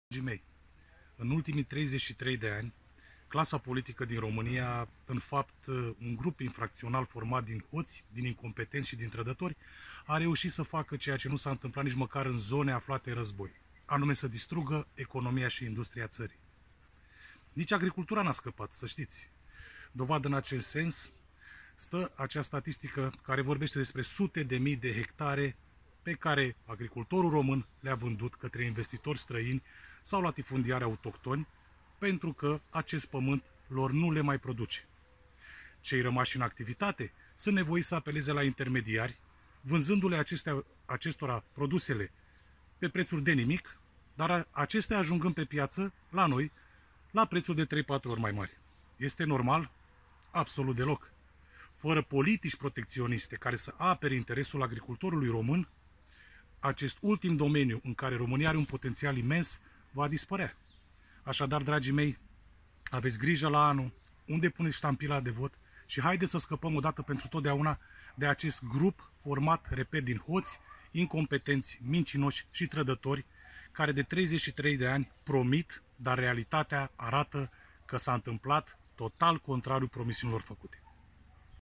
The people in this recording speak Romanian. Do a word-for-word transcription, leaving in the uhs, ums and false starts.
Dragii mei, în ultimii treizeci și trei de ani, clasa politică din România, în fapt un grup infracțional format din hoți, din incompetenți și din trădători, a reușit să facă ceea ce nu s-a întâmplat nici măcar în zone aflate în război, anume să distrugă economia și industria țării. Nici agricultura n-a scăpat, să știți. Dovadă în acest sens stă acea statistică care vorbește despre sute de mii de hectare pe care agricultorul român le-a vândut către investitori străini sau latifundiari autohtoni, pentru că acest pământ lor nu le mai produce. Cei rămași în activitate sunt nevoiți să apeleze la intermediari, vânzându-le acestea, acestora produsele pe prețuri de nimic, dar acestea ajungând pe piață, la noi, la prețuri de trei patru ori mai mari. Este normal? Absolut deloc. Fără politici protecționiste care să apere interesul agricultorului român, acest ultim domeniu în care România are un potențial imens va dispărea. Așadar, dragii mei, aveți grijă la anul, unde puneți ștampila de vot și haideți să scăpăm odată pentru totdeauna de acest grup format, repet, din hoți, incompetenți, mincinoși și trădători, care de treizeci și trei de ani promit, dar realitatea arată că s-a întâmplat total contrariu promisiunilor făcute.